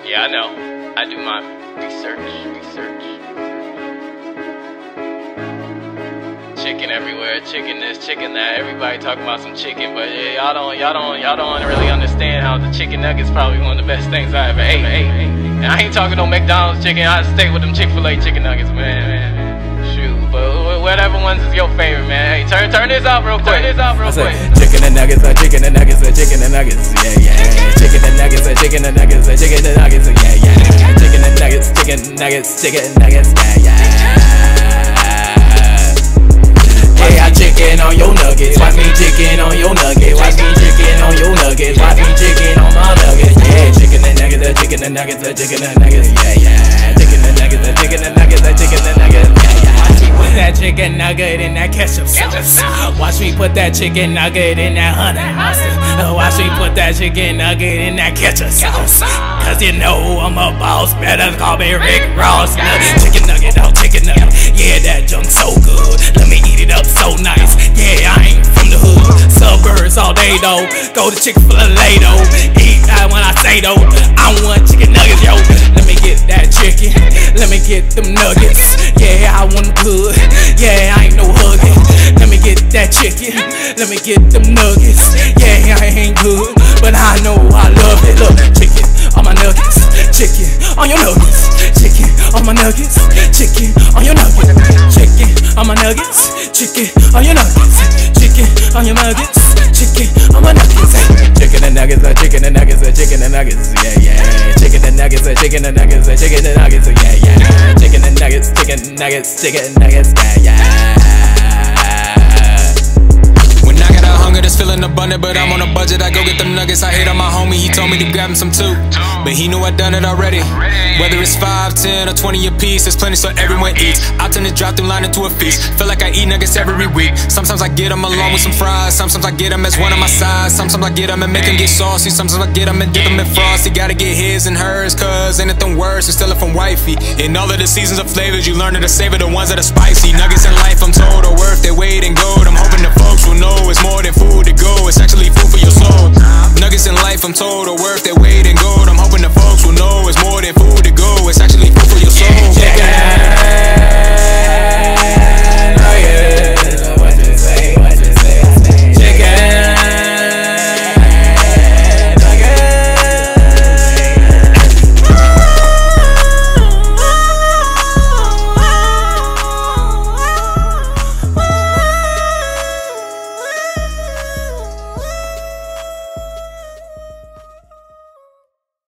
Yeah, I know. I do my research. Chicken everywhere, chicken this, chicken that. Everybody talking about some chicken, but yeah, y'all don't really understand how the chicken nugget's probably one of the best things I ever ate. And I ain't talking no McDonald's chicken. I stay with them Chick-fil-A chicken nuggets, man. Shoot, but whatever ones is your favorite, man. Hey, turn this off real quick. Chicken and nuggets, chicken and nuggets, chicken and nuggets, yeah. Chicken and nuggets, chicken and nuggets, chicken and nuggets, yeah. Chicken and nuggets, chicken nuggets, chicken nuggets, yeah. Yeah, chicken on your nuggets. Watch me chicken on your nuggets. Watch me chicken on your nuggets. Watch me chicken on my nuggets. Yeah, chicken and nuggets, chicken and nuggets, chicken and nuggets, yeah. Chicken and nuggets, chicken and nuggets, chicken and nuggets, yeah. Watch me put that chicken nugget in that ketchup sauce. Watch me put that chicken nugget in that honey mustard. Watch me put that chicken nugget in that ketchup sauce. Cause you know I'm a boss, better call me Rick Ross. Chicken nugget, oh chicken nugget, yeah, that junk so good. Let me eat it up so nice, yeah, I ain't from the hood. Suburbs all day though, go to Chick-fil-A though. Eat that when I say though, I want chicken nuggets, yo. Let me get that chicken, let me get them nuggets. Yeah, I want them good, yeah, I ain't no hugging. Let me get that chicken, let me get them nuggets. Yeah, I ain't good, but I know I love it. Look, chicken on my nuggets, chicken on your nuggets, chicken on my nuggets, chicken on your nuggets, chicken on my nuggets, chicken on your nuggets, chicken on your nuggets, chicken on my nuggets. Chicken and nuggets, chicken and nuggets, chicken and nuggets, yeah. Chicken and nuggets, chicken and nuggets, chicken and nuggets, yeah. Chicken and nuggets, chicken nuggets, chicken nuggets, yeah. Hunger that's feeling abundant, but I'm on a budget. I go get them nuggets. I hit on my homie, he told me to grab him some too, but he knew I done it already. Whether it's 5, 10, or 20 a piece, there's plenty so everyone eats. I turn this drop through line into a feast. Feel like I eat nuggets every week. Sometimes I get them along with some fries. Sometimes I get them as one of my sides. Sometimes I get them and make them get saucy. Sometimes I get them and dip them in frosty. Gotta get his and hers, cause anything worse than stealing from wifey. In all of the seasons of flavors, you learn to savor the ones that are spicy. Nuggets in life, I'm told, are worth their weight in gold. I'm hoping the folks will know it's more than food to go. It's actually food for your soul. Nuggets in life, I'm told, are worth their weight